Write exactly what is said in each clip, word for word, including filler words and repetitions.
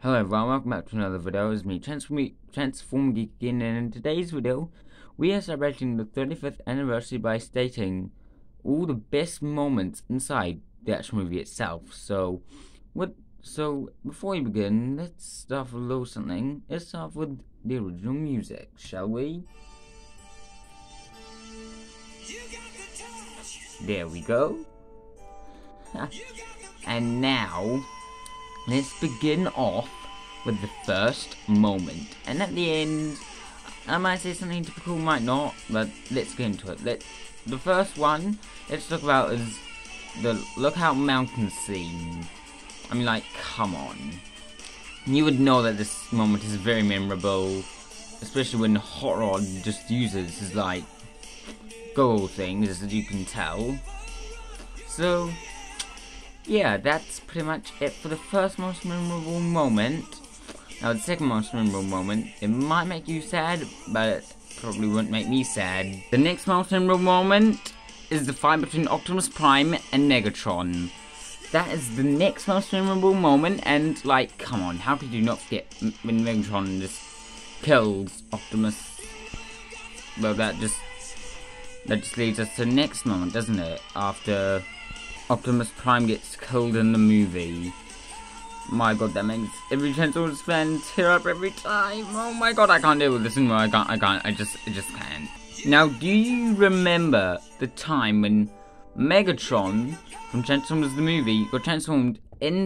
Hello everyone, welcome back to another video. It's me, Transform, Transform Geek again, and in today's video, we are celebrating the thirty-fifth anniversary by stating all the best moments inside the actual movie itself. So, what? So, before we begin, let's start with a little something. Let's start with the original music, shall we? There we go. And now, let's begin off with the first moment. And at the end, I might say something typical, might not, but let's get into it. Let the first one, let's talk about is the Lookout Mountain scene. I mean, like, come on. You would know that this moment is very memorable, especially when Hot Rod just uses his, like, go things, as you can tell. So, yeah, that's pretty much it for the first most memorable moment. Now, the second most memorable moment, it might make you sad, but it probably wouldn't make me sad. The next most memorable moment is the fight between Optimus Prime and Megatron. That is the next most memorable moment, and, like, come on, how could you not forget when Megatron just kills Optimus? Well, that just, that just leads us to the next moment, doesn't it? After Optimus Prime gets killed in the movie. My god, that makes every Transformers fan tear up every time. Oh my god, I can't deal with this anymore. I can't, I can't, I just, I just can't. Now, do you remember the time when Megatron from Transformers the movie got transformed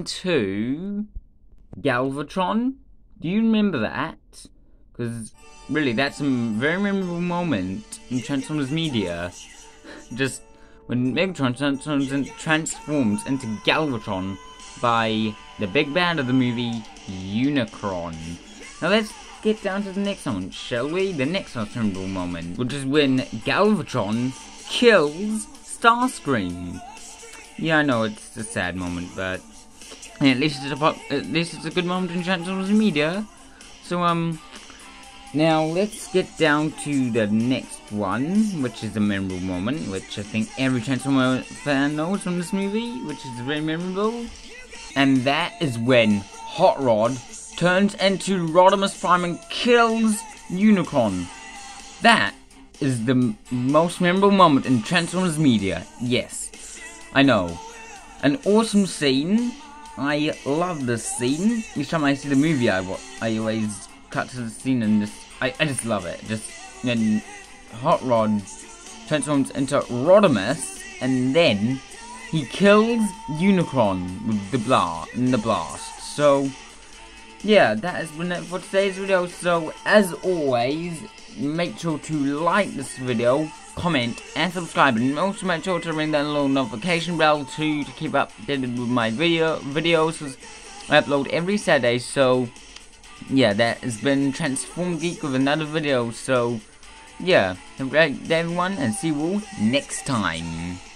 into Galvatron? Do you remember that? Because, really, that's a very memorable moment in Transformers media. Just when Megatron transforms, in, transforms into Galvatron by the big bad of the movie, Unicron. Now let's get down to the next one, shall we? The next most memorable moment, which is when Galvatron kills Starscream. Yeah, I know it's a sad moment, but yeah, at least it's a at least it's a good moment in Transformers media. So um. Now, let's get down to the next one, which is a memorable moment, which I think every Transformer fan knows from this movie, which is very memorable. And that is when Hot Rod turns into Rodimus Prime and kills Unicron. That is the m most memorable moment in Transformers media. Yes, I know. An awesome scene. I love this scene. Each time I see the movie, I, I always cut to the scene and just, I, I just love it. Just when Hot Rod transforms into Rodimus and then he kills Unicron with the blast in the blast. So yeah, that has been it for today's video. So as always, make sure to like this video, comment and subscribe, and also make sure to ring that little notification bell too to keep updated with my video videos. I upload every Saturday. So yeah, that has been Transform Geek with another video. So yeah, have a great day everyone, and see you all next time.